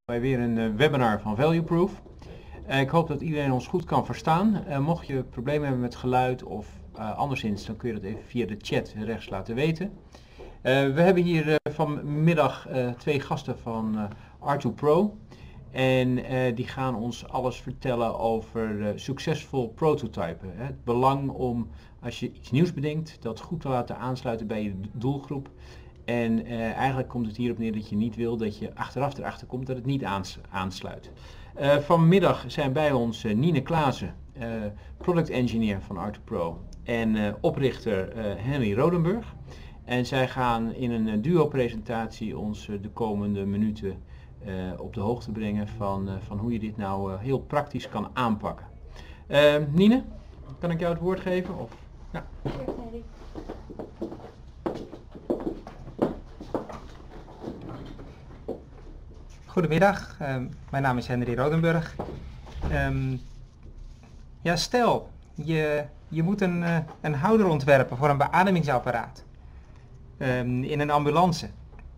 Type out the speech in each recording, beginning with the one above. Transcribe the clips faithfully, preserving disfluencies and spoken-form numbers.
Bij weer een uh, webinar van ValueProof. Uh, ik hoop dat iedereen ons goed kan verstaan. Uh, mocht je problemen hebben met geluid of uh, anderszins, dan kun je dat even via de chat rechts laten weten. Uh, we hebben hier uh, vanmiddag uh, twee gasten van uh, R twee Pro. En uh, die gaan ons alles vertellen over uh, succesvol prototypen. Hè. Het belang om, als je iets nieuws bedenkt, dat goed te laten aansluiten bij je doelgroep. En uh, eigenlijk komt het hierop neer dat je niet wil dat je achteraf erachter komt dat het niet aans aansluit. Uh, vanmiddag zijn bij ons uh, Nine Klaassen, uh, product engineer van R twee Pro en uh, oprichter uh, Henry Rodenburg. En zij gaan in een uh, duo presentatie ons uh, de komende minuten uh, op de hoogte brengen van, uh, van hoe je dit nou uh, heel praktisch kan aanpakken. Uh, Nine, kan ik jou het woord geven? Of? Ja. Goedemiddag, uh, mijn naam is Henry Rodenburg. Um, ja, stel, je, je moet een, uh, een houder ontwerpen voor een beademingsapparaat um, in een ambulance.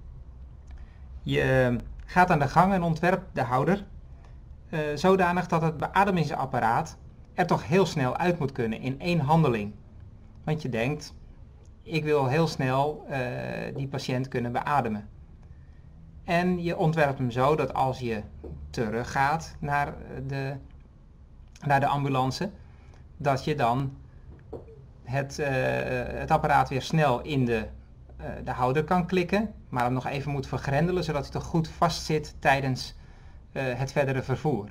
Je uh, gaat aan de gang en ontwerpt de houder uh, zodanig dat het beademingsapparaat er toch heel snel uit moet kunnen in één handeling. Want je denkt, ik wil heel snel uh, die patiënt kunnen beademen. En je ontwerpt hem zo dat als je teruggaat naar de, naar de ambulance, dat je dan het, uh, het apparaat weer snel in de, uh, de houder kan klikken, maar hem nog even moet vergrendelen, zodat hij toch goed vastzit tijdens uh, het verdere vervoer.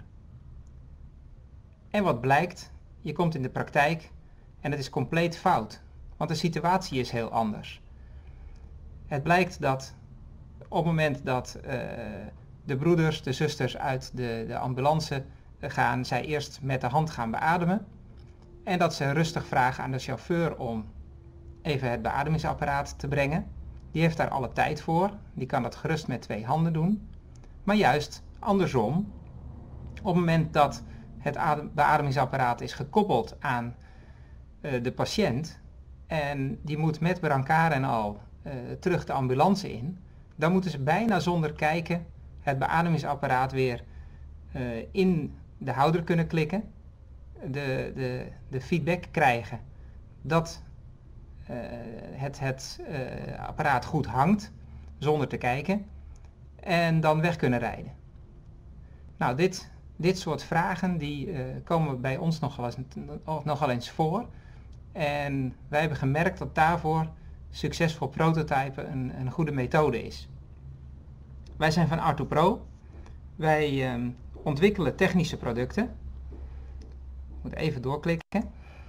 En wat blijkt, je komt in de praktijk en het is compleet fout, want de situatie is heel anders. Het blijkt dat op het moment dat uh, de broeders, de zusters uit de, de ambulance gaan, zij eerst met de hand gaan beademen. En dat ze rustig vragen aan de chauffeur om even het beademingsapparaat te brengen. Die heeft daar alle tijd voor. Die kan dat gerust met twee handen doen. Maar juist andersom, op het moment dat het beademingsapparaat is gekoppeld aan uh, de patiënt en die moet met brancard en al uh, terug de ambulance in, dan moeten ze bijna zonder kijken het beademingsapparaat weer uh, in de houder kunnen klikken, de, de, de feedback krijgen dat uh, het, het uh, apparaat goed hangt, zonder te kijken, en dan weg kunnen rijden. Nou, dit, dit soort vragen die uh, komen bij ons nogal eens, nogal eens voor. En wij hebben gemerkt dat daarvoor succesvol prototypen een, een goede methode is. Wij zijn van R twee Pro. Wij um, ontwikkelen technische producten. Ik moet even doorklikken.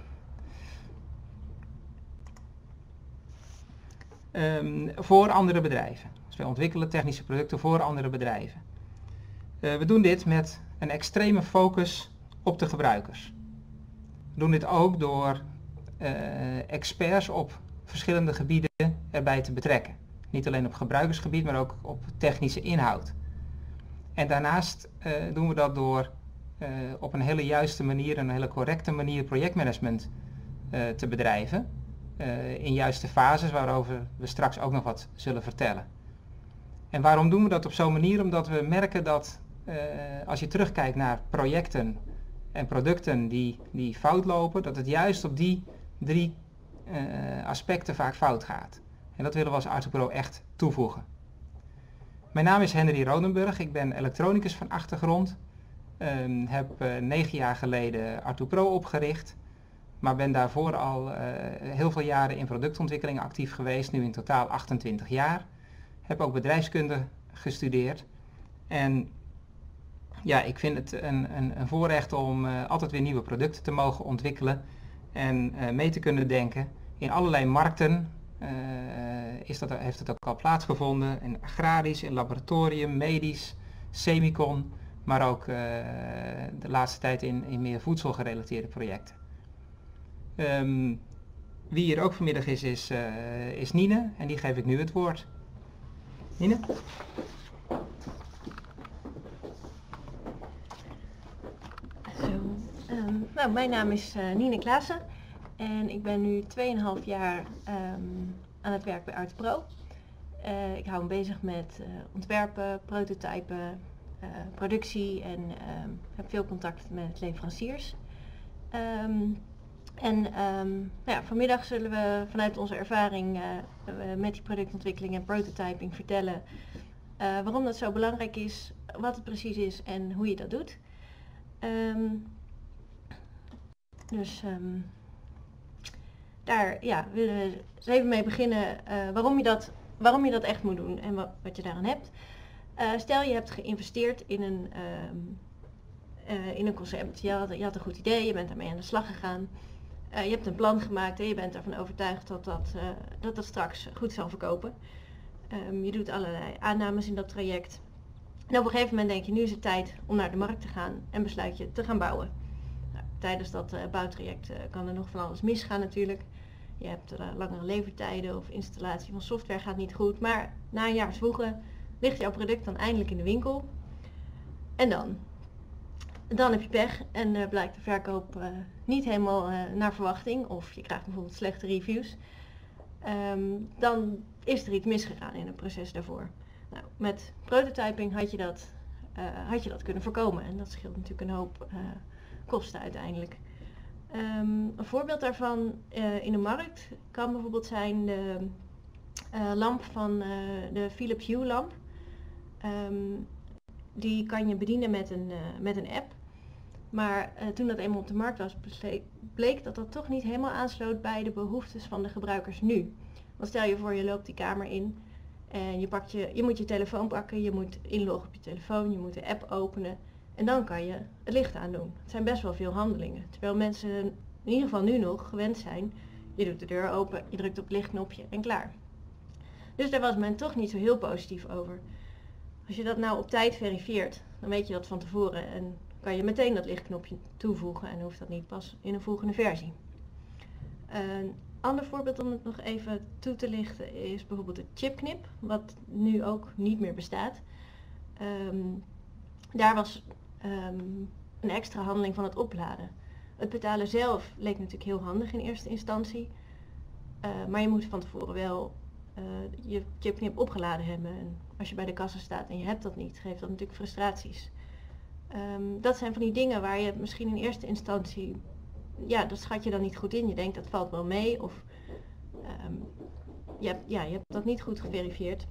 Um, voor andere bedrijven. Dus wij ontwikkelen technische producten voor andere bedrijven. Uh, we doen dit met een extreme focus op de gebruikers. We doen dit ook door uh, experts op verschillende gebieden erbij te betrekken. Niet alleen op gebruikersgebied, maar ook op technische inhoud. En daarnaast uh, doen we dat door uh, op een hele juiste manier, een hele correcte manier projectmanagement uh, te bedrijven. Uh, in juiste fases, waarover we straks ook nog wat zullen vertellen. En waarom doen we dat op zo'n manier? Omdat we merken dat uh, als je terugkijkt naar projecten en producten die, die fout lopen, dat het juist op die drie uh, aspecten vaak fout gaat. En dat willen we als R twee Pro echt toevoegen. Mijn naam is Henry Rodenburg, ik ben elektronicus van achtergrond. Um, heb uh, negen jaar geleden R twee Pro opgericht, maar ben daarvoor al uh, heel veel jaren in productontwikkeling actief geweest, nu in totaal achtentwintig jaar. Heb ook bedrijfskunde gestudeerd. En ja, ik vind het een, een, een voorrecht om uh, altijd weer nieuwe producten te mogen ontwikkelen en uh, mee te kunnen denken in allerlei markten. Uh, is dat, heeft het ook al plaatsgevonden in agrarisch, in laboratorium, medisch, semicon, maar ook uh, de laatste tijd in, in meer voedselgerelateerde projecten. Um, wie hier ook vanmiddag is, is, uh, is Nine en die geef ik nu het woord. Nine? Zo, um, nou, mijn naam is uh, Nine Klaassen. En ik ben nu twee komma vijf jaar um, aan het werk bij R twee Pro. Uh, ik hou me bezig met uh, ontwerpen, prototypen, uh, productie en uh, heb veel contact met leveranciers. Um, en um, nou ja, vanmiddag zullen we vanuit onze ervaring uh, met die productontwikkeling en prototyping vertellen uh, waarom dat zo belangrijk is, wat het precies is en hoe je dat doet. Um, dus um, daar ja, willen we eens even mee beginnen uh, waarom, je dat, waarom je dat echt moet doen en wat, wat je daaraan hebt. Uh, stel je hebt geïnvesteerd in een, um, uh, in een concept, je had, je had een goed idee, je bent daarmee aan de slag gegaan. Uh, je hebt een plan gemaakt en je bent ervan overtuigd dat dat, uh, dat, dat straks goed zal verkopen. Um, je doet allerlei aannames in dat traject. En op een gegeven moment denk je, nu is het tijd om naar de markt te gaan en besluit je te gaan bouwen. Nou, tijdens dat uh, bouwtraject uh, kan er nog van alles misgaan natuurlijk. Je hebt uh, langere levertijden of installatie van software gaat niet goed. Maar na een jaar zwoegen ligt jouw product dan eindelijk in de winkel. En dan? Dan heb je pech en uh, blijkt de verkoop uh, niet helemaal uh, naar verwachting. Of je krijgt bijvoorbeeld slechte reviews. Um, dan is er iets misgegaan in het proces daarvoor. Nou, met prototyping had je, dat, uh, had je dat kunnen voorkomen. En dat scheelt natuurlijk een hoop uh, kosten uiteindelijk. Um, een voorbeeld daarvan uh, in de markt kan bijvoorbeeld zijn de uh, lamp van uh, de Philips Hue lamp. Um, die kan je bedienen met een, uh, met een app. Maar uh, toen dat eenmaal op de markt was, bleek dat dat toch niet helemaal aansloot bij de behoeftes van de gebruikers nu. Want stel je voor, je loopt die kamer in en je, pakt je, je moet je telefoon pakken, je moet inloggen op je telefoon, je moet de app openen en dan kan je het licht aandoen. Het zijn best wel veel handelingen. Terwijl mensen in ieder geval nu nog gewend zijn, je doet de deur open, je drukt op het lichtknopje en klaar. Dus daar was men toch niet zo heel positief over. Als je dat nou op tijd verifieert, dan weet je dat van tevoren en kan je meteen dat lichtknopje toevoegen en hoeft dat niet pas in een volgende versie. Een ander voorbeeld om het nog even toe te lichten is bijvoorbeeld het chipknip, wat nu ook niet meer bestaat. Um, daar was um, een extra handeling van het opladen. Het betalen zelf leek natuurlijk heel handig in eerste instantie, uh, maar je moet van tevoren wel uh, je chipknip opgeladen hebben. En als je bij de kassa staat en je hebt dat niet, geeft dat natuurlijk frustraties. Um, dat zijn van die dingen waar je misschien in eerste instantie, ja, dat schat je dan niet goed in. Je denkt dat valt wel mee of um, je, hebt, ja, je hebt dat niet goed geverifieerd.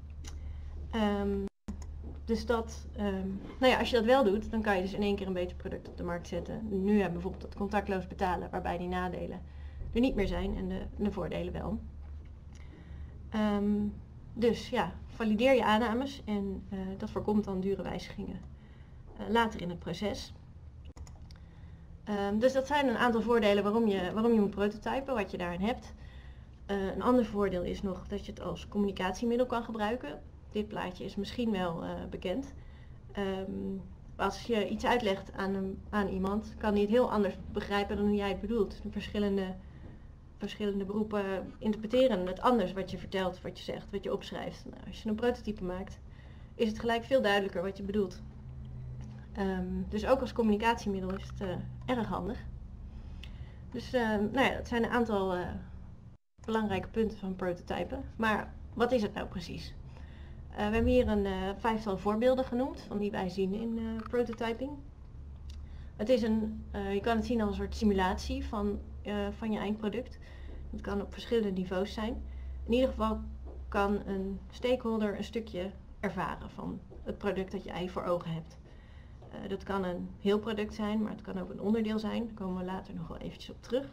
Um, dus dat, um, nou ja, als je dat wel doet, dan kan je dus in één keer een beter product op de markt zetten. Nu hebben we bijvoorbeeld dat contactloos betalen, waarbij die nadelen er niet meer zijn en de, de voordelen wel. Um, dus ja, valideer je aannames en uh, dat voorkomt dan dure wijzigingen uh, later in het proces. Um, dus dat zijn een aantal voordelen waarom je, waarom je moet prototypen, wat je daarin hebt. Uh, een ander voordeel is nog dat je het als communicatiemiddel kan gebruiken. Dit plaatje is misschien wel uh, bekend. Um, als je iets uitlegt aan, een, aan iemand, kan hij het heel anders begrijpen dan hoe jij het bedoelt. De verschillende, verschillende beroepen interpreteren het anders wat je vertelt, wat je zegt, wat je opschrijft. Nou, als je een prototype maakt, is het gelijk veel duidelijker wat je bedoelt. Um, dus ook als communicatiemiddel is het uh, erg handig. Dus uh, nou ja, dat zijn een aantal uh, belangrijke punten van prototypen. Maar wat is het nou precies? Uh, we hebben hier een uh, vijftal voorbeelden genoemd van die wij zien in uh, prototyping. Het is een, uh, je kan het zien als een soort simulatie van, uh, van je eindproduct. Het kan op verschillende niveaus zijn. In ieder geval kan een stakeholder een stukje ervaren van het product dat jij voor ogen hebt. Uh, dat kan een heel product zijn, maar het kan ook een onderdeel zijn. Daar komen we later nog wel eventjes op terug.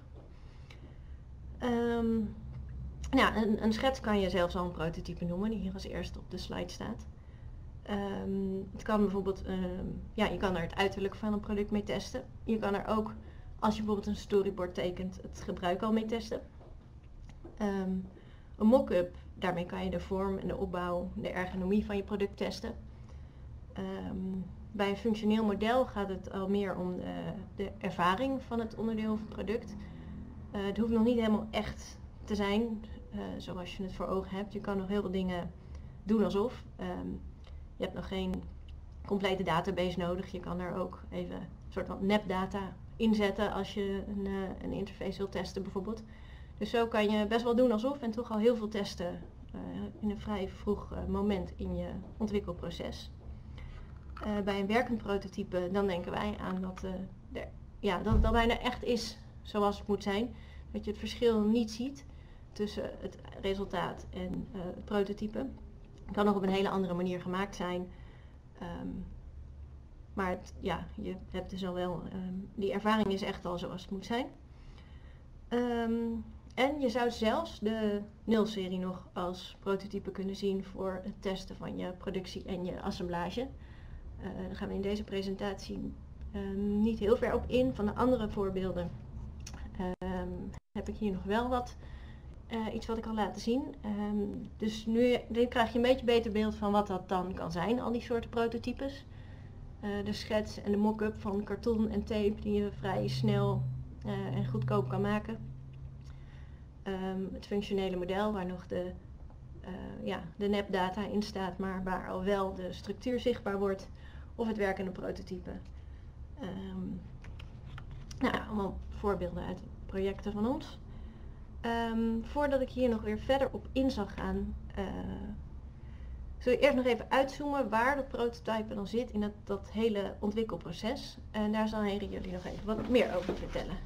Um, nou, een, een schets kan je zelfs al een prototype noemen, die hier als eerste op de slide staat. Um, het kan bijvoorbeeld, um, ja, je kan er het uiterlijk van een product mee testen. Je kan er ook, als je bijvoorbeeld een storyboard tekent, het gebruik al mee testen. Um, een mock-up, daarmee kan je de vorm en de opbouw, de ergonomie van je product testen. Um, bij een functioneel model gaat het al meer om de, de ervaring van het onderdeel of het product. Uh, het hoeft nog niet helemaal echt te zijn, uh, zoals je het voor ogen hebt. Je kan nog heel veel dingen doen alsof. Um, je hebt nog geen complete database nodig. Je kan er ook even een soort van nepdata inzetten als je een, uh, een interface wilt testen bijvoorbeeld. Dus zo kan je best wel doen alsof en toch al heel veel testen uh, in een vrij vroeg uh, moment in je ontwikkelproces. uh, bij een werkend prototype, dan denken wij aan dat, uh, de, ja, dat het al bijna echt is zoals het moet zijn. Dat je het verschil niet ziet tussen het resultaat en uh, het prototype. Het kan nog op een hele andere manier gemaakt zijn. Um, maar het, ja, je hebt dus al wel, um, die ervaring is echt al zoals het moet zijn. Um, en je zou zelfs de nulserie nog als prototype kunnen zien voor het testen van je productie en je assemblage. Uh, daar gaan we in deze presentatie um, niet heel ver op in. Van de andere voorbeelden um, heb ik hier nog wel wat, uh, iets wat ik kan laten zien. Um, dus nu, nu krijg je een beetje beter beeld van wat dat dan kan zijn, al die soorten prototypes. Uh, de schets en de mock-up van karton en tape die je vrij snel uh, en goedkoop kan maken. Um, het functionele model waar nog de, uh, ja, de nepdata in staat, maar waar al wel de structuur zichtbaar wordt. Of het werkende prototype. Um, nou, allemaal voorbeelden uit projecten van ons. Um, voordat ik hier nog weer verder op in zal gaan, uh, zul je eerst nog even uitzoomen waar dat prototype dan zit in dat, dat hele ontwikkelproces. En daar zal Henry jullie nog even wat meer over vertellen.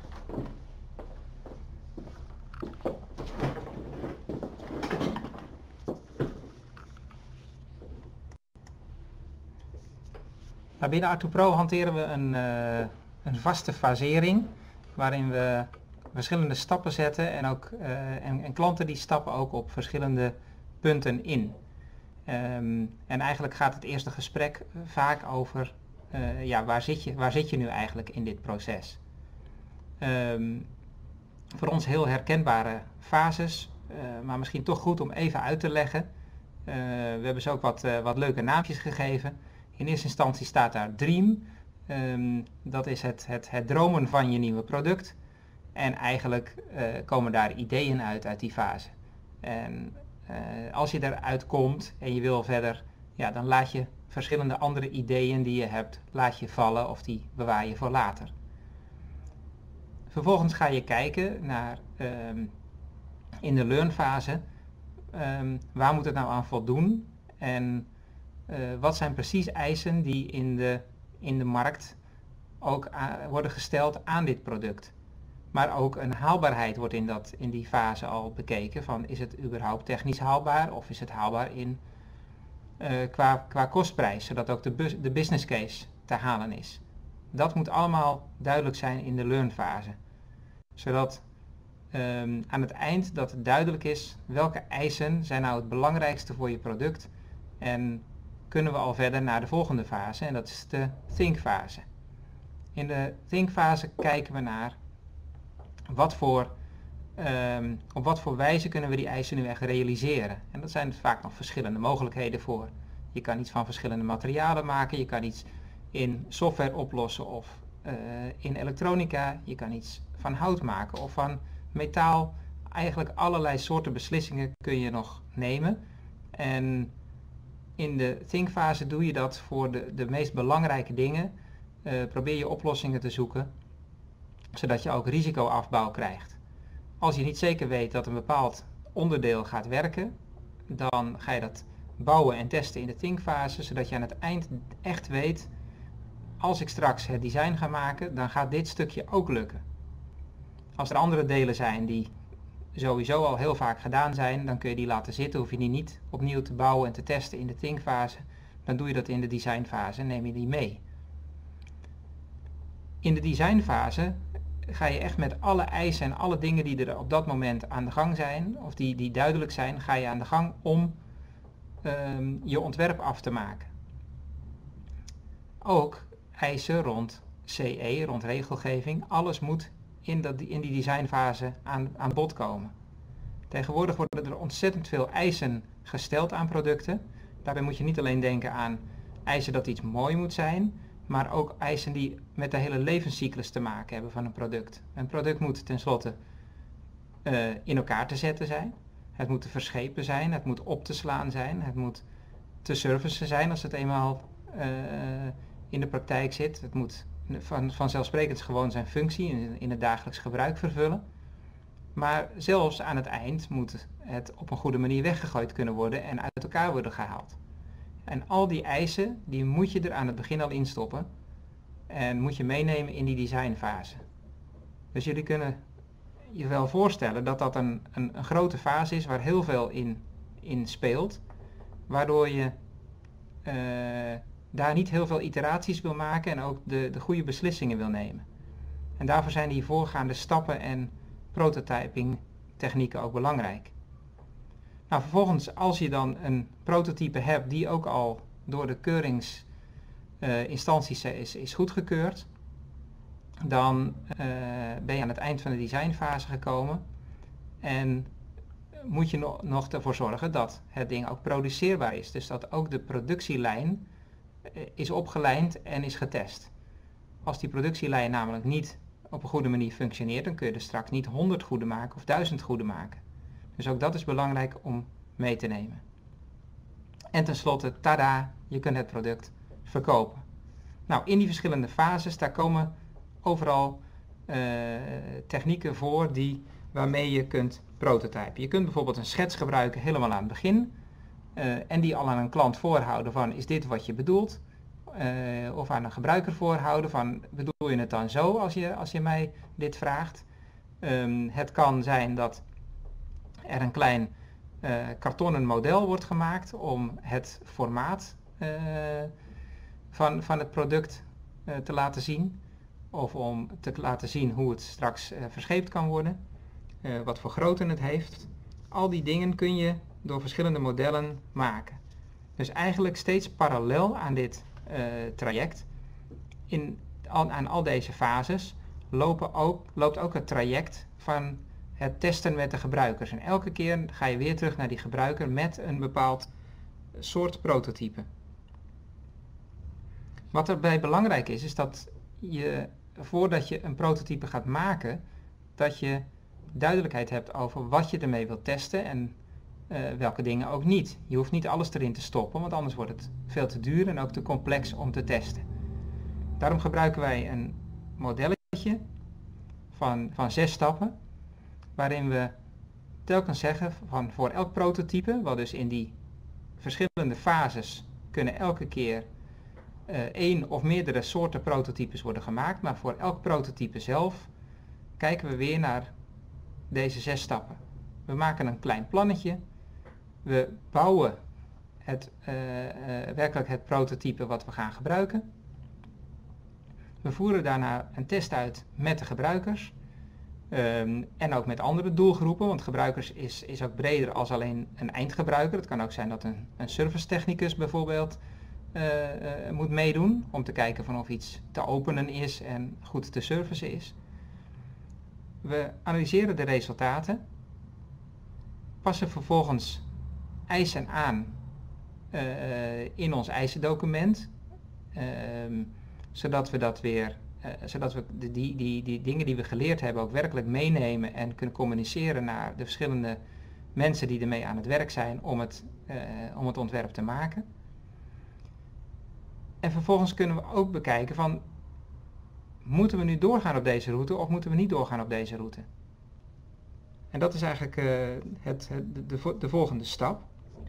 Nou, binnen Artoux Pro hanteren we een, uh, een vaste fasering waarin we verschillende stappen zetten en, ook, uh, en, en klanten die stappen ook op verschillende punten in. Um, en eigenlijk gaat het eerste gesprek vaak over uh, ja, waar, zit je, waar zit je nu eigenlijk in dit proces. Um, voor ons heel herkenbare fases, uh, maar misschien toch goed om even uit te leggen. Uh, we hebben ze ook wat, uh, wat leuke naampjes gegeven. In eerste instantie staat daar Dream. Um, dat is het, het, het dromen van je nieuwe product. En eigenlijk uh, komen daar ideeën uit uit die fase. En uh, als je eruit komt en je wil verder, ja, dan laat je verschillende andere ideeën die je hebt, laat je vallen of die bewaar je voor later. Vervolgens ga je kijken naar um, in de learn fase, um, waar moet het nou aan voldoen en uh, wat zijn precies eisen die in de, in de markt ook uh, worden gesteld aan dit product. Maar ook een haalbaarheid wordt in, dat, in die fase al bekeken van is het überhaupt technisch haalbaar of is het haalbaar in, uh, qua, qua kostprijs, zodat ook de, bus, de business case te halen is. Dat moet allemaal duidelijk zijn in de learn fase. Zodat um, aan het eind dat het duidelijk is welke eisen zijn nou het belangrijkste voor je product. En kunnen we al verder naar de volgende fase en dat is de think fase. In de think fase kijken we naar wat voor, um, op wat voor wijze kunnen we die eisen nu echt realiseren. En dat zijn vaak nog verschillende mogelijkheden voor. Je kan iets van verschillende materialen maken, je kan iets in software oplossen of uh, in elektronica, je kan iets van hout maken of van metaal. Eigenlijk allerlei soorten beslissingen kun je nog nemen. En in de think-fase doe je dat voor de, de meest belangrijke dingen. Uh, probeer je oplossingen te zoeken, zodat je ook risicoafbouw krijgt. Als je niet zeker weet dat een bepaald onderdeel gaat werken, dan ga je dat bouwen en testen in de think-fase, zodat je aan het eind echt weet, als ik straks het design ga maken, dan gaat dit stukje ook lukken. Als er andere delen zijn die sowieso al heel vaak gedaan zijn, dan kun je die laten zitten, hoef je die niet opnieuw te bouwen en te testen in de think-fase. Dan doe je dat in de designfase en neem je die mee. In de designfase ga je echt met alle eisen en alle dingen die er op dat moment aan de gang zijn, of die, die duidelijk zijn, ga je aan de gang om um, je ontwerp af te maken. Ook eisen rond C E, rond regelgeving, alles moet in, dat, in die designfase aan, aan bod komen. Tegenwoordig worden er ontzettend veel eisen gesteld aan producten. Daarbij moet je niet alleen denken aan eisen dat iets mooi moet zijn, maar ook eisen die met de hele levenscyclus te maken hebben van een product. Een product moet tenslotte uh, in elkaar te zetten zijn. Het moet te verschepen zijn, het moet op te slaan zijn, het moet te servicen zijn als het eenmaal uh, in de praktijk zit. Het moet van, vanzelfsprekend gewoon zijn functie in, in het dagelijks gebruik vervullen. Maar zelfs aan het eind moet het op een goede manier weggegooid kunnen worden en uit elkaar worden gehaald. En al die eisen, die moet je er aan het begin al instoppen. En moet je meenemen in die designfase. Dus jullie kunnen je wel voorstellen dat dat een, een, een grote fase is waar heel veel in, in speelt. Waardoor je uh, daar niet heel veel iteraties wil maken en ook de, de goede beslissingen wil nemen. En daarvoor zijn die voorgaande stappen en prototyping technieken ook belangrijk. Nou, vervolgens, als je dan een prototype hebt die ook al door de keuringsinstanties uh, is, is goedgekeurd, dan uh, ben je aan het eind van de designfase gekomen en moet je no nog ervoor zorgen dat het ding ook produceerbaar is. Dus dat ook de productielijn uh, is opgelijnd en is getest. Als die productielijn namelijk niet op een goede manier functioneert, dan kun je er straks niet honderd goede maken of duizend goede maken. Dus ook dat is belangrijk om mee te nemen. En tenslotte, tada, je kunt het product verkopen. Nou, in die verschillende fases, daar komen overal uh, technieken voor die, waarmee je kunt prototypen. Je kunt bijvoorbeeld een schets gebruiken helemaal aan het begin uh, en die al aan een klant voorhouden van, is dit wat je bedoelt? Uh, of aan een gebruiker voorhouden van, bedoel je het dan zo als je, als je mij dit vraagt? Um, het kan zijn dat er een klein uh, kartonnen model wordt gemaakt om het formaat uh, van, van het product uh, te laten zien. Of om te laten zien hoe het straks uh, verscheept kan worden. Uh, wat voor grootte het heeft. Al die dingen kun je door verschillende modellen maken. Dus eigenlijk steeds parallel aan dit uh, traject, in, al, aan al deze fases, lopen ook, loopt ook het traject van het testen met de gebruikers. En elke keer ga je weer terug naar die gebruiker met een bepaald soort prototype. Wat erbij belangrijk is, is dat je, voordat je een prototype gaat maken, dat je duidelijkheid hebt over wat je ermee wilt testen en uh, welke dingen ook niet. Je hoeft niet alles erin te stoppen, want anders wordt het veel te duur en ook te complex om te testen. Daarom gebruiken wij een modelletje van, van zes stappen, waarin we telkens zeggen van voor elk prototype, wat dus in die verschillende fases kunnen elke keer uh, één of meerdere soorten prototypes worden gemaakt, maar voor elk prototype zelf kijken we weer naar deze zes stappen. We maken een klein plannetje, we bouwen het, uh, uh, werkelijk het prototype wat we gaan gebruiken. We voeren daarna een test uit met de gebruikers. Um, en ook met andere doelgroepen, want gebruikers is, is ook breder als alleen een eindgebruiker. Het kan ook zijn dat een, een service technicus bijvoorbeeld uh, uh, moet meedoen om te kijken van of iets te openen is en goed te servicen is. We analyseren de resultaten, passen vervolgens eisen aan uh, in ons eisendocument, uh, zodat we dat weer Uh, zodat we de, die, die, die dingen die we geleerd hebben ook werkelijk meenemen en kunnen communiceren naar de verschillende mensen die ermee aan het werk zijn om het, uh, om het ontwerp te maken. En vervolgens kunnen we ook bekijken van, moeten we nu doorgaan op deze route of moeten we niet doorgaan op deze route? En dat is eigenlijk uh, het, het, de, de, de volgende stap.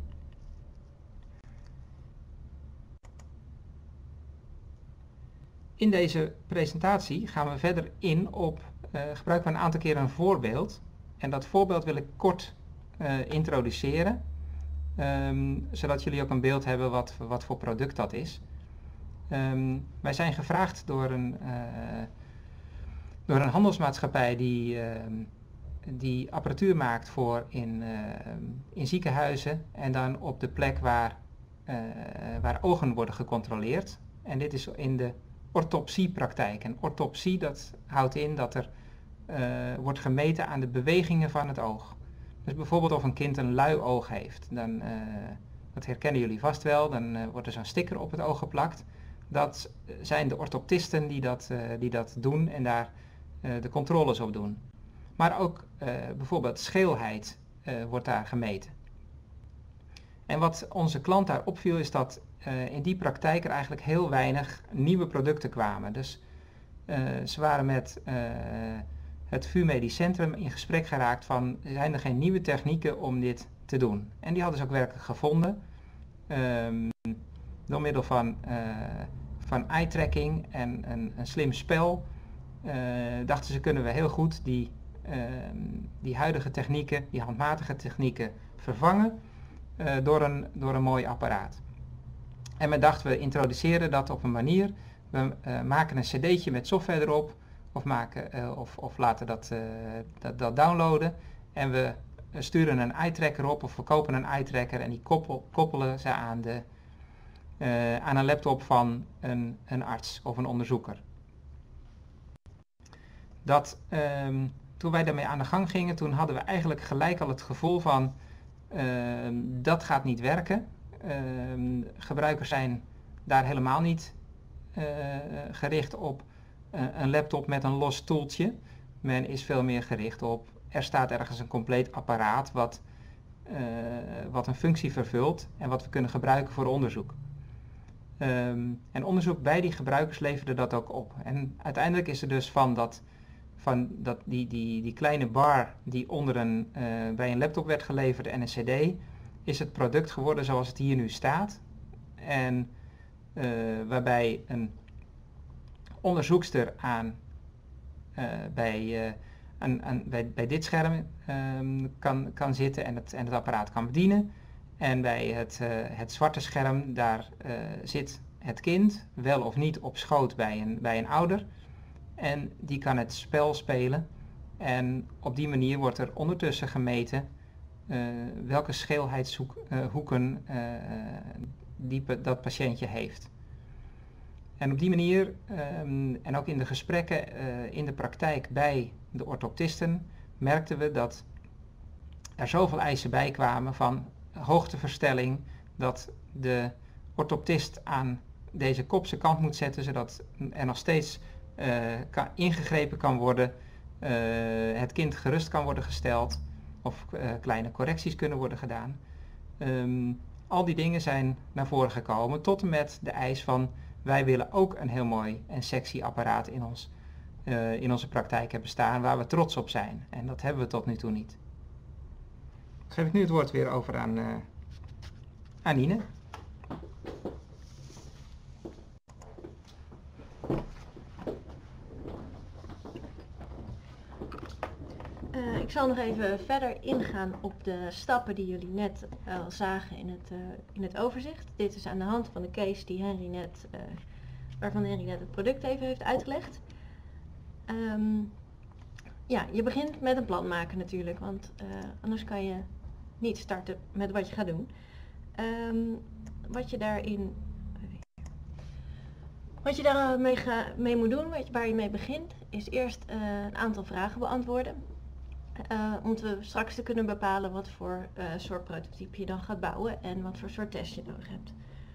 In deze presentatie gaan we verder in op, uh, gebruiken we een aantal keer een voorbeeld. En dat voorbeeld wil ik kort uh, introduceren, um, zodat jullie ook een beeld hebben wat, wat voor product dat is. Um, wij zijn gevraagd door een, uh, door een handelsmaatschappij die, uh, die apparatuur maakt voor in, uh, in ziekenhuizen en dan op de plek waar, uh, waar ogen worden gecontroleerd. En dit is in de orthopsiepraktijk. En orthopsie, dat houdt in dat er uh, wordt gemeten aan de bewegingen van het oog. Dus bijvoorbeeld of een kind een lui oog heeft. Dan, uh, dat herkennen jullie vast wel. Dan uh, wordt er zo'n sticker op het oog geplakt. Dat zijn de orthoptisten die dat, uh, die dat doen en daar uh, de controles op doen. Maar ook uh, bijvoorbeeld scheelheid uh, wordt daar gemeten. En wat onze klant daar opviel is dat uh, in die praktijk er eigenlijk heel weinig nieuwe producten kwamen. Dus uh, ze waren met uh, het V U Medisch Centrum in gesprek geraakt van, zijn er geen nieuwe technieken om dit te doen? En die hadden ze ook werkelijk gevonden. um, door middel van, uh, van eye tracking en een, een slim spel, uh, dachten ze kunnen we heel goed die, uh, die huidige technieken, die handmatige technieken vervangen uh, door, een, door een mooi apparaat. En men dacht we introduceren dat op een manier, we uh, maken een cd'tje met software erop of, maken, uh, of, of laten dat, uh, dat, dat downloaden en we sturen een eye tracker op of we kopen een eye tracker en die koppel, koppelen ze aan, de, uh, aan een laptop van een, een arts of een onderzoeker. Dat, um, toen wij daarmee aan de gang gingen, toen hadden we eigenlijk gelijk al het gevoel van uh, dat gaat niet werken. Uh, gebruikers zijn daar helemaal niet uh, gericht op uh, een laptop met een los stoeltje. Men is veel meer gericht op, er staat ergens een compleet apparaat wat, uh, wat een functie vervult en wat we kunnen gebruiken voor onderzoek. Um, en onderzoek bij die gebruikers leverde dat ook op. En uiteindelijk is er dus van, dat, van dat die, die, die kleine bar die onder een, uh, bij een laptop werd geleverd en een cd, is het product geworden zoals het hier nu staat. En uh, waarbij een onderzoekster aan, uh, bij, uh, aan, aan, bij, bij dit scherm um, kan, kan zitten en het, en het apparaat kan bedienen. En bij het, uh, het zwarte scherm, daar uh, zit het kind, wel of niet op schoot bij een, bij een ouder. En die kan het spel spelen. En op die manier wordt er ondertussen gemeten uh, welke scheelheidshoeken uh, die, dat patiëntje heeft. En op die manier, um, en ook in de gesprekken uh, in de praktijk bij de orthoptisten, merkten we dat er zoveel eisen bij kwamen van hoogteverstelling, dat de orthoptist aan deze kop zijn kant moet zetten, zodat er nog steeds uh, kan, ingegrepen kan worden, uh, het kind gerust kan worden gesteld, of uh, kleine correcties kunnen worden gedaan. Um, al die dingen zijn naar voren gekomen, tot en met de eis van wij willen ook een heel mooi en sexy apparaat in, ons, uh, in onze praktijk hebben staan, waar we trots op zijn. En dat hebben we tot nu toe niet. Dan geef ik nu het woord weer over aan, uh, aan Nine. Uh, ik zal nog even verder ingaan op de stappen die jullie net al zagen in het, uh, in het overzicht. Dit is aan de hand van de case die Henry net, uh, waarvan Henry net het product even heeft uitgelegd. Um, ja, je begint met een plan maken natuurlijk, want uh, anders kan je niet starten met wat je gaat doen. Um, wat je daarin, wat je daarmee ga, mee moet doen, wat je, waar je mee begint, is eerst uh, een aantal vragen beantwoorden. Uh, om te, straks te kunnen bepalen wat voor uh, soort prototype je dan gaat bouwen en wat voor soort test je nodig hebt.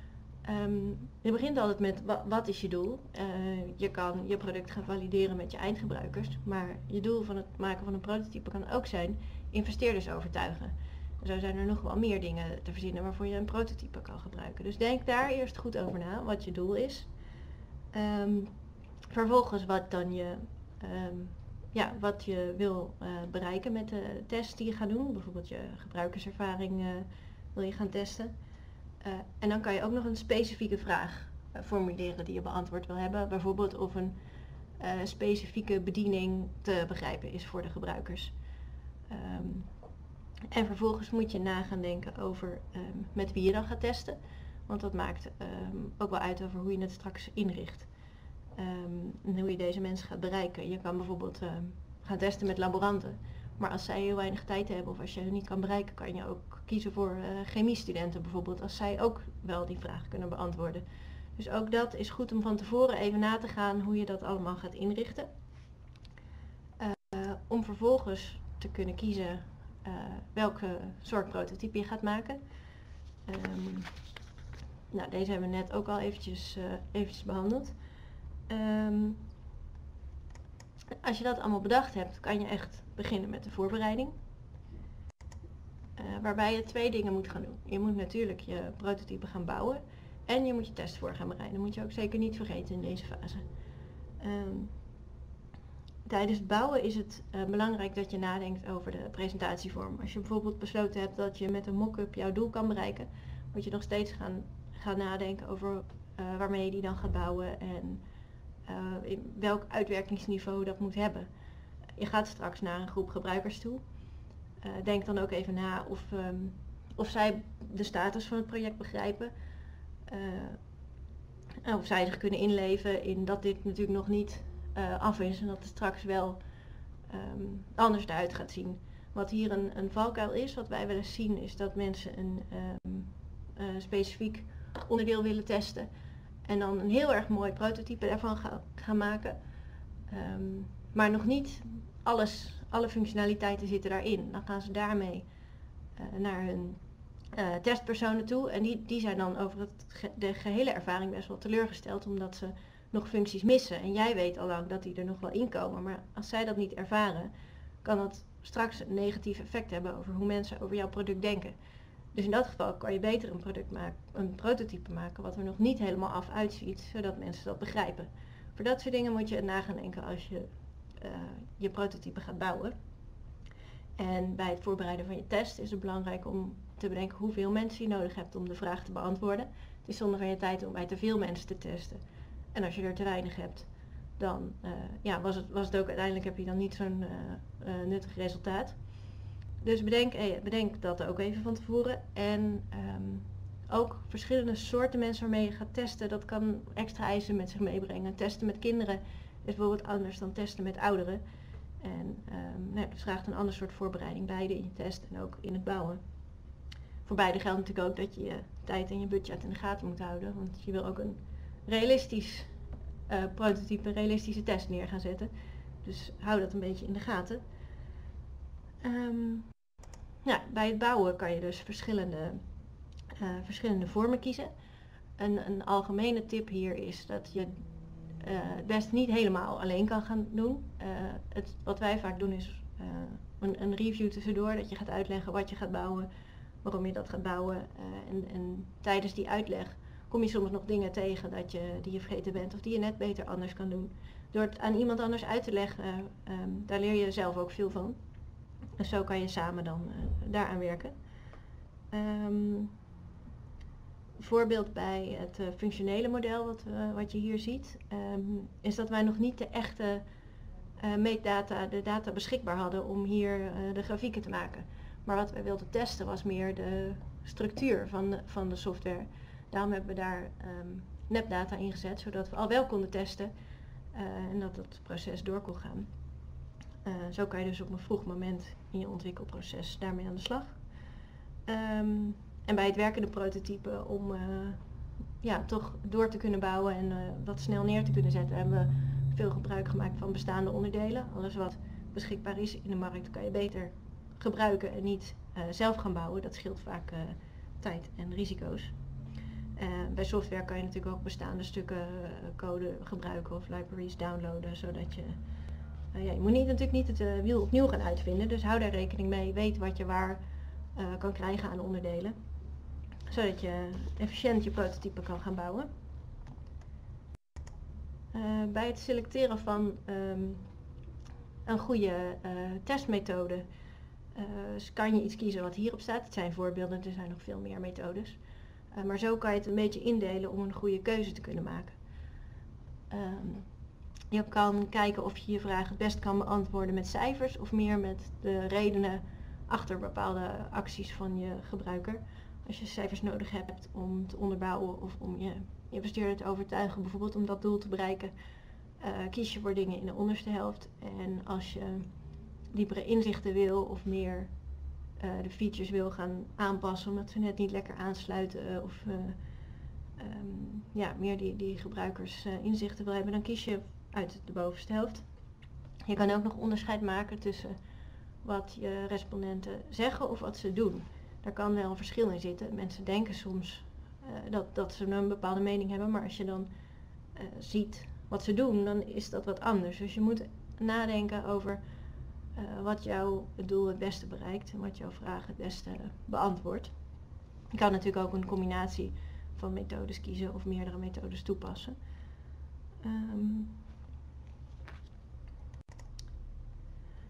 Um, je begint altijd met wa wat is je doel. Uh, je kan je product gaan valideren met je eindgebruikers, maar je doel van het maken van een prototype kan ook zijn investeerders overtuigen. Zo zijn er nog wel meer dingen te verzinnen waarvoor je een prototype kan gebruiken. Dus denk daar eerst goed over na wat je doel is. Um, vervolgens wat dan je, um, ja, wat je wil uh, bereiken met de test die je gaat doen. Bijvoorbeeld je gebruikerservaring uh, wil je gaan testen. Uh, en dan kan je ook nog een specifieke vraag uh, formuleren die je beantwoord wil hebben. Bijvoorbeeld of een uh, specifieke bediening te begrijpen is voor de gebruikers. Um, en vervolgens moet je na gaan denken over um, met wie je dan gaat testen. Want dat maakt um, ook wel uit over hoe je het straks inricht. Um, en hoe je deze mensen gaat bereiken. Je kan bijvoorbeeld um, gaan testen met laboranten. Maar als zij heel weinig tijd hebben of als je hen niet kan bereiken, kan je ook kiezen voor uh, chemiestudenten bijvoorbeeld. Als zij ook wel die vraag kunnen beantwoorden. Dus ook dat is goed om van tevoren even na te gaan hoe je dat allemaal gaat inrichten. Uh, om vervolgens te kunnen kiezen uh, welke soort prototype je gaat maken. Um, nou, deze hebben we net ook al eventjes, uh, eventjes behandeld. Um, als je dat allemaal bedacht hebt, kan je echt beginnen met de voorbereiding. Uh, waarbij je twee dingen moet gaan doen. Je moet natuurlijk je prototype gaan bouwen en je moet je test voor gaan bereiden. Dat moet je ook zeker niet vergeten in deze fase. Um, tijdens het bouwen is het uh, belangrijk dat je nadenkt over de presentatievorm. Als je bijvoorbeeld besloten hebt dat je met een mock-up jouw doel kan bereiken, moet je nog steeds gaan, gaan nadenken over uh, waarmee je die dan gaat bouwen en uh, in welk uitwerkingsniveau dat moet hebben. Je gaat straks naar een groep gebruikers toe. Uh, denk dan ook even na of, um, of zij de status van het project begrijpen. Uh, of zij zich kunnen inleven in dat dit natuurlijk nog niet uh, af is en dat het straks wel um, anders eruit gaat zien. Wat hier een, een valkuil is, wat wij wel eens zien, is dat mensen een um, uh, specifiek onderdeel willen testen en dan een heel erg mooi prototype daarvan ga, gaan maken. Um, maar nog niet alles, alle functionaliteiten zitten daarin. Dan gaan ze daarmee uh, naar hun uh, testpersonen toe en die, die zijn dan over het ge de gehele ervaring best wel teleurgesteld omdat ze nog functies missen. En jij weet al lang dat die er nog wel in komen, maar als zij dat niet ervaren, kan dat straks een negatief effect hebben over hoe mensen over jouw product denken. Dus in dat geval kan je beter een product maken, een prototype maken wat er nog niet helemaal af uitziet, zodat mensen dat begrijpen. Voor dat soort dingen moet je na gaan denken als je uh, je prototype gaat bouwen. En bij het voorbereiden van je test is het belangrijk om te bedenken hoeveel mensen je nodig hebt om de vraag te beantwoorden. Het is zonde van je tijd om bij te veel mensen te testen. En als je er te weinig hebt, dan uh, ja, was, het, was het ook uiteindelijk heb je dan niet zo'n uh, uh, nuttig resultaat. Dus bedenk, eh, bedenk dat ook even van tevoren. En um, ook verschillende soorten mensen waarmee je gaat testen, dat kan extra eisen met zich meebrengen. Testen met kinderen is bijvoorbeeld anders dan testen met ouderen. En um, nou, dat vraagt een ander soort voorbereiding, beide in je test en ook in het bouwen. Voor beide geldt natuurlijk ook dat je je tijd en je budget in de gaten moet houden. Want je wil ook een realistisch uh, prototype, een realistische test neer gaan zetten. Dus hou dat een beetje in de gaten. Um, ja, bij het bouwen kan je dus verschillende, uh, verschillende vormen kiezen. Een, een algemene tip hier is dat je uh, het best niet helemaal alleen kan gaan doen. Uh, het, wat wij vaak doen is uh, een, een review tussendoor, dat je gaat uitleggen wat je gaat bouwen, waarom je dat gaat bouwen. Uh, en, en tijdens die uitleg kom je soms nog dingen tegen dat je, die je vergeten bent of die je net beter anders kan doen. Door het aan iemand anders uit te leggen, uh, um, daar leer je zelf ook veel van. En zo kan je samen dan uh, daaraan werken. Um, voorbeeld bij het uh, functionele model wat, uh, wat je hier ziet, um, is dat wij nog niet de echte uh, meetdata, de data beschikbaar hadden om hier uh, de grafieken te maken. Maar wat wij wilden testen was meer de structuur van de, van de software. Daarom hebben we daar um, nepdata ingezet, zodat we al wel konden testen uh, en dat het proces door kon gaan. Uh, zo kan je dus op een vroeg moment in je ontwikkelproces daarmee aan de slag. Um, en bij het werkende prototype om uh, ja, toch door te kunnen bouwen en uh, wat snel neer te kunnen zetten, hebben we veel gebruik gemaakt van bestaande onderdelen. Alles wat beschikbaar is in de markt kan je beter gebruiken en niet uh, zelf gaan bouwen. Dat scheelt vaak uh, tijd en risico's. Uh, bij software kan je natuurlijk ook bestaande stukken uh, code gebruiken of libraries downloaden, zodat je Uh, ja, je moet niet, natuurlijk niet het uh, wiel opnieuw gaan uitvinden, dus hou daar rekening mee. Weet wat je waar uh, kan krijgen aan onderdelen, zodat je efficiënt je prototype kan gaan bouwen. Uh, bij het selecteren van um, een goede uh, testmethode uh, kan je iets kiezen wat hierop staat. Het zijn voorbeelden, er zijn nog veel meer methodes. Uh, maar zo kan je het een beetje indelen om een goede keuze te kunnen maken. Um, Je kan kijken of je je vraag het best kan beantwoorden met cijfers of meer met de redenen achter bepaalde acties van je gebruiker. Als je cijfers nodig hebt om te onderbouwen of om je investeerder te overtuigen, bijvoorbeeld om dat doel te bereiken, uh, kies je voor dingen in de onderste helft. En als je diepere inzichten wil of meer uh, de features wil gaan aanpassen omdat ze net niet lekker aansluiten of uh, um, ja, meer die, die gebruikers uh, inzichten wil hebben, dan kies je uit de bovenste helft. Je kan ook nog onderscheid maken tussen wat je respondenten zeggen of wat ze doen. Daar kan wel een verschil in zitten. Mensen denken soms uh, dat, dat ze een bepaalde mening hebben, maar als je dan uh, ziet wat ze doen, dan is dat wat anders. Dus je moet nadenken over uh, wat jouw doel het beste bereikt en wat jouw vraag het beste beantwoordt. Je kan natuurlijk ook een combinatie van methodes kiezen of meerdere methodes toepassen. Um,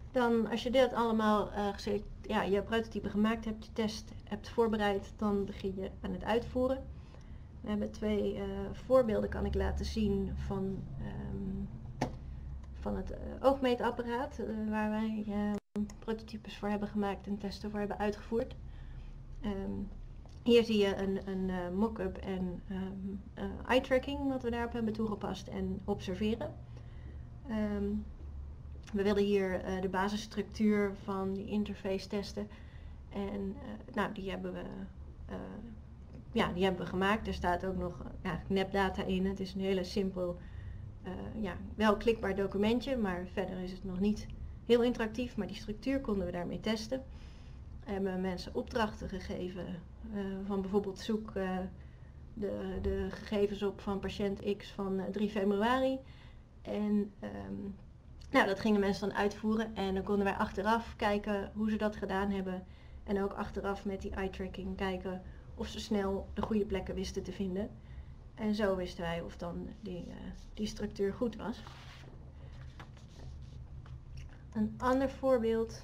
Dan als je dit allemaal uh, gezet, ja, je prototype gemaakt hebt, je test hebt voorbereid, dan begin je aan het uitvoeren. We hebben twee uh, voorbeelden kan ik laten zien van, um, van het uh, oogmeetapparaat uh, waar wij uh, prototypes voor hebben gemaakt en testen voor hebben uitgevoerd. Um, hier zie je een, een uh, mock-up en um, uh, eye tracking wat we daarop hebben toegepast en observeren. Um, we wilden hier uh, de basisstructuur van die interface testen en uh, nou, die hebben we uh, ja, die hebben we gemaakt. Er staat ook nog ja, nepdata in. Het is een hele simpel, uh, ja, wel klikbaar documentje, maar verder is het nog niet heel interactief, maar die structuur konden we daarmee testen. We hebben mensen opdrachten gegeven uh, van bijvoorbeeld zoek uh, de, de gegevens op van patiënt X van uh, drie februari. En um, nou, dat gingen mensen dan uitvoeren en dan konden wij achteraf kijken hoe ze dat gedaan hebben. En ook achteraf met die eye tracking kijken of ze snel de goede plekken wisten te vinden. En zo wisten wij of dan die, uh, die structuur goed was. Een ander voorbeeld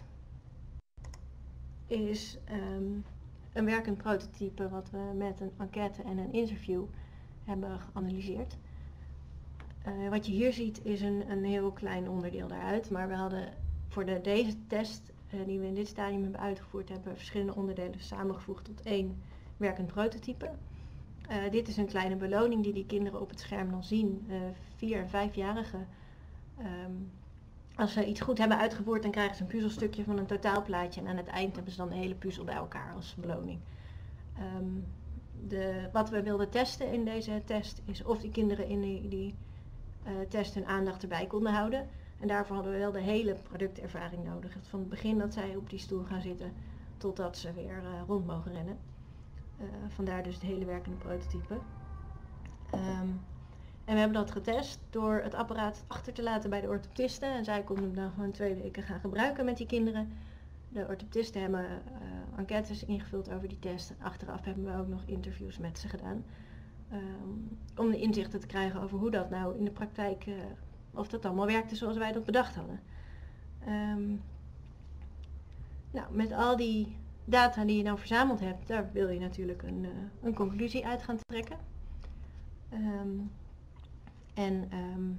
is um, een werkend prototype wat we met een enquête en een interview hebben geanalyseerd. Uh, wat je hier ziet is een, een heel klein onderdeel daaruit, maar we hadden voor de, deze test uh, die we in dit stadium hebben uitgevoerd, hebben we verschillende onderdelen samengevoegd tot één werkend prototype. Uh, dit is een kleine beloning die die kinderen op het scherm dan zien, uh, vier- en vijfjarigen. Um, als ze iets goed hebben uitgevoerd, dan krijgen ze een puzzelstukje van een totaalplaatje en aan het eind hebben ze dan de hele puzzel bij elkaar als beloning. Um, de, wat we wilden testen in deze test is of die kinderen in die, die uh, test hun aandacht erbij konden houden. En daarvoor hadden we wel de hele productervaring nodig. Van het begin dat zij op die stoel gaan zitten totdat ze weer uh, rond mogen rennen. Uh, vandaar dus het hele werkende prototype. Um, en we hebben dat getest door het apparaat achter te laten bij de orthoptisten. En zij konden hem dan gewoon twee weken gaan gebruiken met die kinderen. De orthoptisten hebben uh, enquêtes ingevuld over die test. Achteraf hebben we ook nog interviews met ze gedaan. Um, om de inzichten te krijgen over hoe dat nou in de praktijk, uh, of dat allemaal werkte zoals wij dat bedacht hadden. Um, nou, met al die data die je dan verzameld hebt, daar wil je natuurlijk een, uh, een conclusie uit gaan trekken. Um, en um,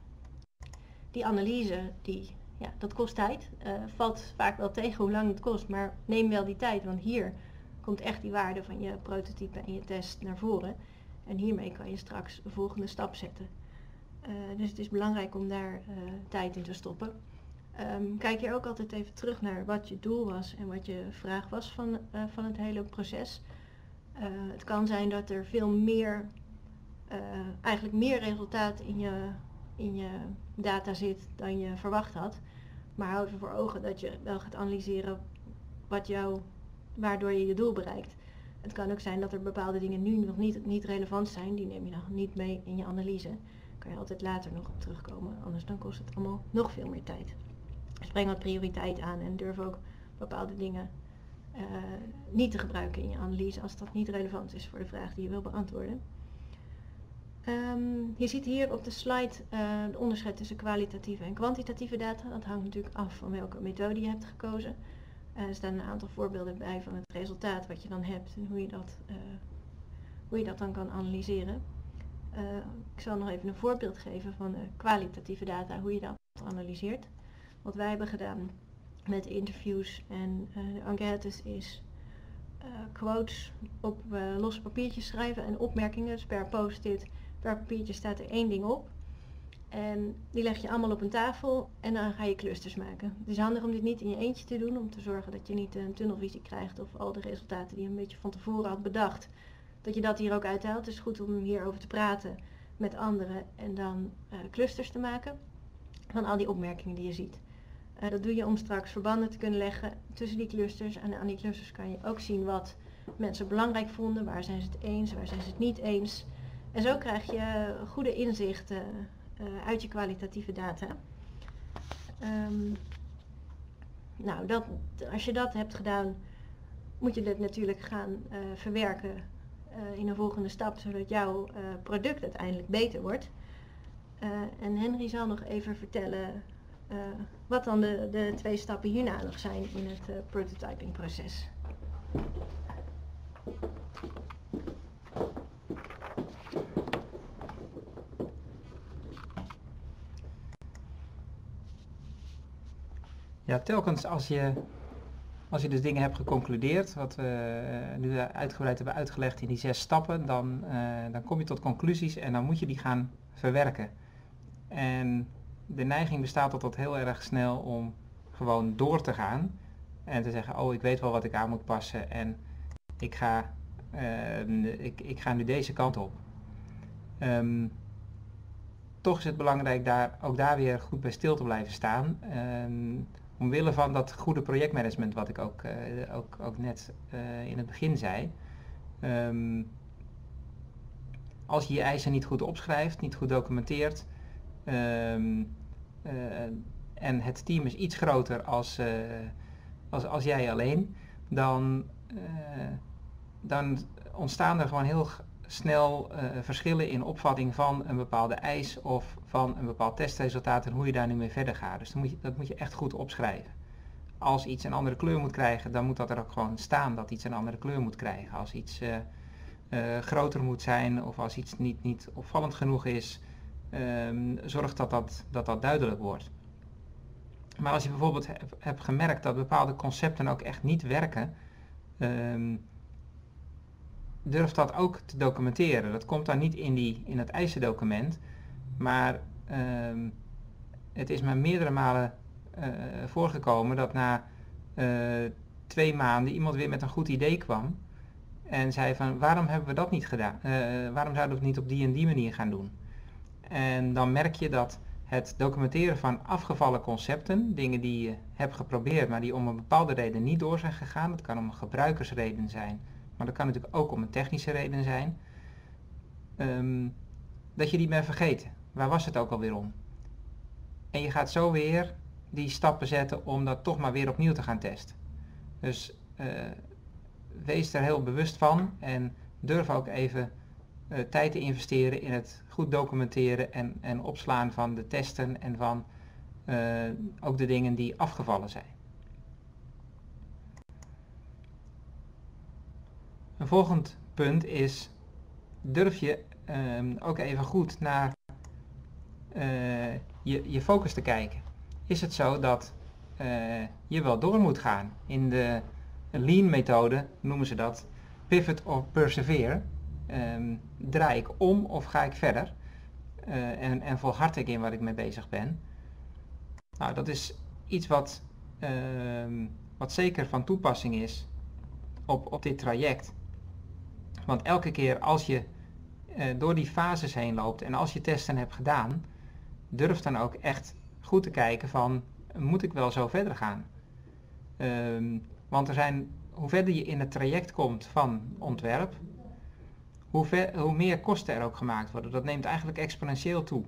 die analyse, die, ja, dat kost tijd. Uh, valt vaak wel tegen hoe lang het kost, maar neem wel die tijd, want hier komt echt die waarde van je prototype en je test naar voren. En hiermee kan je straks de volgende stap zetten. Uh, dus het is belangrijk om daar uh, tijd in te stoppen. Um, kijk hier ook altijd even terug naar wat je doel was en wat je vraag was van, uh, van het hele proces. Uh, het kan zijn dat er veel meer, uh, eigenlijk meer resultaat in je, in je data zit dan je verwacht had. Maar houd ervoor ogen dat je wel gaat analyseren wat jou, waardoor je je doel bereikt. Het kan ook zijn dat er bepaalde dingen nu nog niet, niet relevant zijn, die neem je nog niet mee in je analyse. Daar kan je altijd later nog op terugkomen, anders dan kost het allemaal nog veel meer tijd. Dus breng wat prioriteit aan en durf ook bepaalde dingen uh, niet te gebruiken in je analyse als dat niet relevant is voor de vraag die je wil beantwoorden. Um, je ziet hier op de slide uh, het onderscheid tussen kwalitatieve en kwantitatieve data. Dat hangt natuurlijk af van welke methode je hebt gekozen. Uh, er staan een aantal voorbeelden bij van het resultaat wat je dan hebt en hoe je dat, uh, hoe je dat dan kan analyseren. Uh, ik zal nog even een voorbeeld geven van uh, kwalitatieve data, hoe je dat analyseert. Wat wij hebben gedaan met interviews en uh, de enquêtes is uh, quotes op uh, losse papiertjes schrijven en opmerkingen. Dus per post-it, per papiertje staat er één ding op. En die leg je allemaal op een tafel en dan ga je clusters maken. Het is handig om dit niet in je eentje te doen, om te zorgen dat je niet een tunnelvisie krijgt of al de resultaten die je een beetje van tevoren had bedacht, dat je dat hier ook uithaalt. Het is goed om hierover te praten met anderen en dan uh, clusters te maken van al die opmerkingen die je ziet. Uh, dat doe je om straks verbanden te kunnen leggen tussen die clusters. En aan die clusters kan je ook zien wat mensen belangrijk vonden, waar zijn ze het eens, waar zijn ze het niet eens. En zo krijg je goede inzichten uh, uit je kwalitatieve data. Um, nou, dat, als je dat hebt gedaan, moet je dit natuurlijk gaan uh, verwerken uh, in een volgende stap, zodat jouw uh, product uiteindelijk beter wordt. Uh, en Henry zal nog even vertellen uh, wat dan de, de twee stappen hierna nog zijn in het uh, prototypingproces. Ja, telkens als je, als je dus dingen hebt geconcludeerd, wat we uh, nu uitgebreid hebben uitgelegd in die zes stappen, dan, uh, dan kom je tot conclusies en dan moet je die gaan verwerken. En de neiging bestaat tot dat heel erg snel om gewoon door te gaan en te zeggen, oh, ik weet wel wat ik aan moet passen en ik ga, uh, ik, ik ga nu deze kant op. Um, toch is het belangrijk daar, ook daar weer goed bij stil te blijven staan. Um, omwille van dat goede projectmanagement wat ik ook, uh, ook, ook net uh, in het begin zei. Um, als je je eisen niet goed opschrijft, niet goed documenteert, um, uh, en het team is iets groter als, uh, als, als jij alleen, dan, uh, dan ontstaan er gewoon heel snel uh, verschillen in opvatting van een bepaalde eis of van een bepaald testresultaat en hoe je daar nu mee verder gaat. Dus dan moet je, dat moet je echt goed opschrijven. Als iets een andere kleur moet krijgen, dan moet dat er ook gewoon staan dat iets een andere kleur moet krijgen. Als iets uh, uh, groter moet zijn of als iets niet, niet opvallend genoeg is, um, zorg dat dat, dat dat duidelijk wordt. Maar als je bijvoorbeeld heb, hebt gemerkt dat bepaalde concepten ook echt niet werken, um, durf dat ook te documenteren. Dat komt dan niet in, die, in het eisendocument, maar um, het is me meerdere malen uh, voorgekomen dat na uh, twee maanden iemand weer met een goed idee kwam en zei van waarom hebben we dat niet gedaan? Uh, waarom zouden we het niet op die en die manier gaan doen? En dan merk je dat het documenteren van afgevallen concepten, dingen die je hebt geprobeerd, maar die om een bepaalde reden niet door zijn gegaan, dat kan om een gebruikersreden zijn, maar dat kan natuurlijk ook om een technische reden zijn, um, dat je die bent vergeten. Waar was het ook alweer om? En je gaat zo weer die stappen zetten om dat toch maar weer opnieuw te gaan testen. Dus uh, wees er heel bewust van en durf ook even uh, tijd te investeren in het goed documenteren en, en opslaan van de testen en van uh, ook de dingen die afgevallen zijn. Een volgend punt is, durf je um, ook even goed naar uh, je, je focus te kijken. Is het zo dat uh, je wel door moet gaan? In de Lean methode noemen ze dat pivot or persevere. Um, draai ik om of ga ik verder? Uh, en, en volhard ik in wat ik mee bezig ben? Nou, dat is iets wat, uh, wat zeker van toepassing is op, op dit traject. Want elke keer als je uh, door die fases heen loopt en als je testen hebt gedaan, durf dan ook echt goed te kijken van, moet ik wel zo verder gaan? Um, want er zijn, hoe verder je in het traject komt van ontwerp, hoe, ver, hoe meer kosten er ook gemaakt worden. Dat neemt eigenlijk exponentieel toe.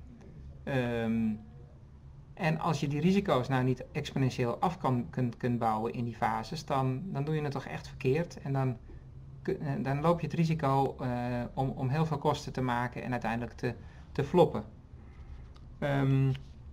Um, en als je die risico's nou niet exponentieel af kan, kunt, kunt bouwen in die fases, dan, dan doe je het toch echt verkeerd. En dan, dan loop je het risico uh, om, om heel veel kosten te maken en uiteindelijk te, te floppen. Um,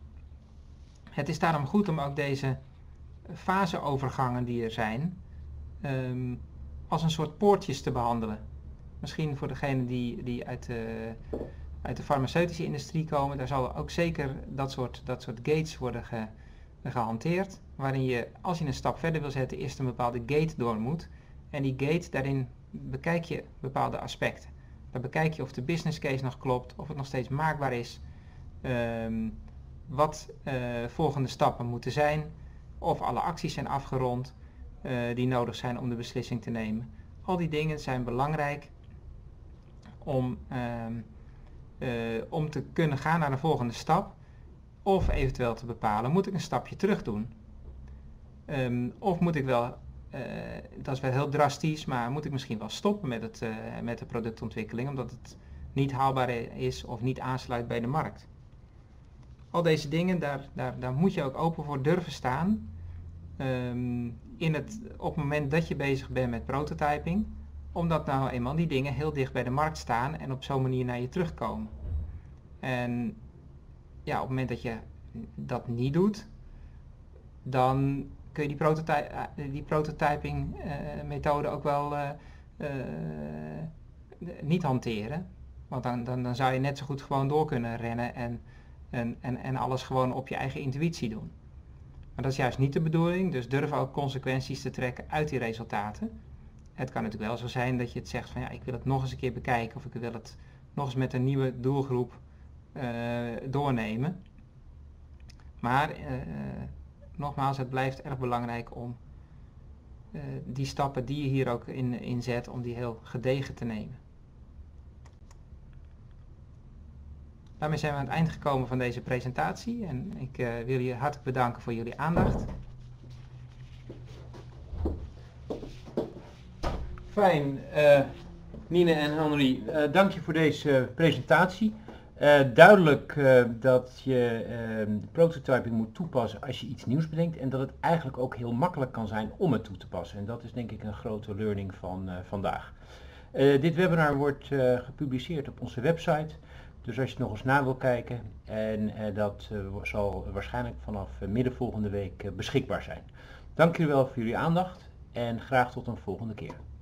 het is daarom goed om ook deze faseovergangen die er zijn, um, als een soort poortjes te behandelen. Misschien voor degenen die, die uit, de, uit de farmaceutische industrie komen, daar zal ook zeker dat soort, dat soort gates worden ge, gehanteerd, waarin je, als je een stap verder wil zetten, eerst een bepaalde gate door moet. En die gate, daarin bekijk je bepaalde aspecten. Daar bekijk je of de business case nog klopt, of het nog steeds maakbaar is, um, wat uh, volgende stappen moeten zijn, of alle acties zijn afgerond uh, die nodig zijn om de beslissing te nemen. Al die dingen zijn belangrijk om, um, uh, om te kunnen gaan naar de volgende stap, of eventueel te bepalen, moet ik een stapje terug doen? Um, of moet ik wel, uh, dat is wel heel drastisch, maar moet ik misschien wel stoppen met, het, uh, met de productontwikkeling, omdat het niet haalbaar is of niet aansluit bij de markt? Al deze dingen, daar, daar, daar moet je ook open voor durven staan. Um, in het, op het moment dat je bezig bent met prototyping, omdat nou eenmaal die dingen heel dicht bij de markt staan en op zo'n manier naar je terugkomen. En ja, op het moment dat je dat niet doet, dan kun je die, prototy die prototyping uh, methode ook wel uh, uh, niet hanteren. Want dan, dan, dan zou je net zo goed gewoon door kunnen rennen en, en, en, en alles gewoon op je eigen intuïtie doen. Maar dat is juist niet de bedoeling, dus durf ook consequenties te trekken uit die resultaten. Het kan natuurlijk wel zo zijn dat je het zegt van ja, ik wil het nog eens een keer bekijken of ik wil het nog eens met een nieuwe doelgroep uh, doornemen. Maar uh, nogmaals, het blijft erg belangrijk om uh, die stappen die je hier ook in, in zet, om die heel gedegen te nemen. Daarmee zijn we aan het eind gekomen van deze presentatie en ik uh, wil jullie hartelijk bedanken voor jullie aandacht. Fijn, uh, Nine en Henri, uh, dank je voor deze uh, presentatie. Uh, duidelijk uh, dat je uh, prototyping moet toepassen als je iets nieuws bedenkt en dat het eigenlijk ook heel makkelijk kan zijn om het toe te passen. En dat is denk ik een grote learning van uh, vandaag. Uh, dit webinar wordt uh, gepubliceerd op onze website, dus als je het nog eens na wil kijken, en uh, dat uh, zal waarschijnlijk vanaf uh, midden volgende week uh, beschikbaar zijn. Dank jullie wel voor jullie aandacht en graag tot een volgende keer.